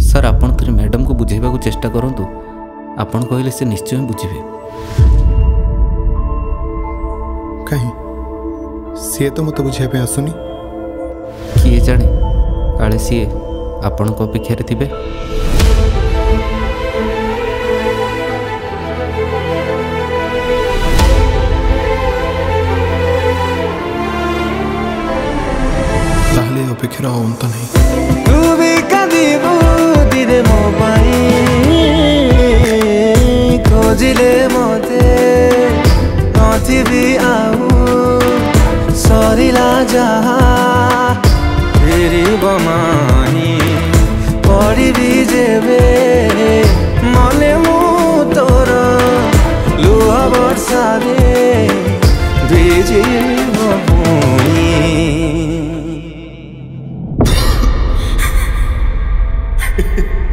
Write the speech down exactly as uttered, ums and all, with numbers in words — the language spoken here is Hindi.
सर आपण थोड़ी मैडम को बुझेबा को चेष्टा करंतु आपण कहले से निश्चय बुझिबे। कहीं सी तो मत बुझे पे आसुनी किए जाने काले सी आपण को अपेक्षा थे। ताहले अपेक्षा अंत नहीं तू भी कभी बुद्धि दे मो पाई खोजिले मते नथी भी आऊ सरिला जहा फेरी बमाही पड़ी भी जेबे मले मु तोर लुहा वर्षा दे भिजी भूमि। Hehehe